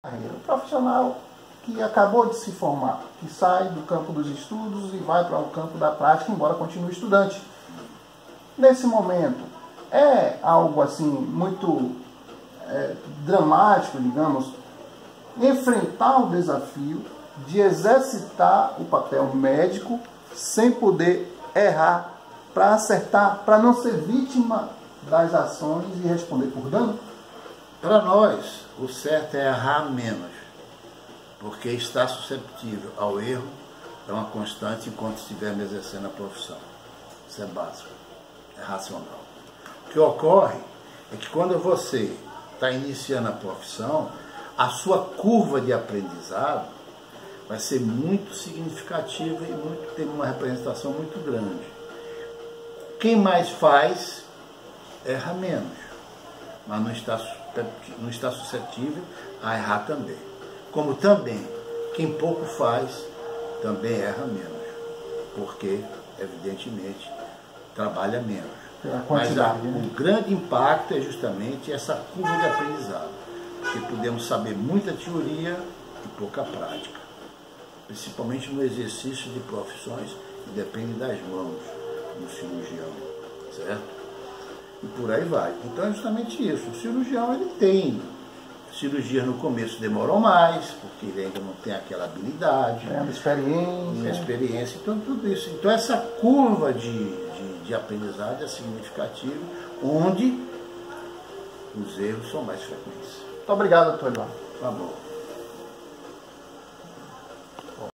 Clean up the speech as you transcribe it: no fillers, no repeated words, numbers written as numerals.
O profissional que acabou de se formar, que sai do campo dos estudos e vai para o campo da prática, embora continue estudante. Nesse momento, é algo assim muito dramático, digamos, enfrentar o desafio de exercitar o papel médico sem poder errar, para acertar, para não ser vítima das ações e responder por dano? Para nós, o certo é errar menos, porque estar susceptível ao erro é uma constante enquanto estivermos exercendo a profissão. Isso é básico, é racional. O que ocorre é que quando você está iniciando a profissão, a sua curva de aprendizado vai ser muito significativa e tem uma representação muito grande. Quem mais faz, erra menos, mas não está suscetível a errar também. Como também, quem pouco faz, também erra menos, porque, evidentemente, trabalha menos. Mas o grande impacto é justamente essa curva de aprendizado, porque podemos saber muita teoria e pouca prática, principalmente no exercício de profissões que dependem das mãos do cirurgião, certo? E por aí vai. Então é justamente isso. O cirurgião, ele tem cirurgias no começo demoram mais, porque ele ainda não tem aquela habilidade, experiência, então tudo isso. Então essa curva de aprendizagem é significativa, onde os erros são mais frequentes. Muito obrigado, doutor Eduardo. Tá bom.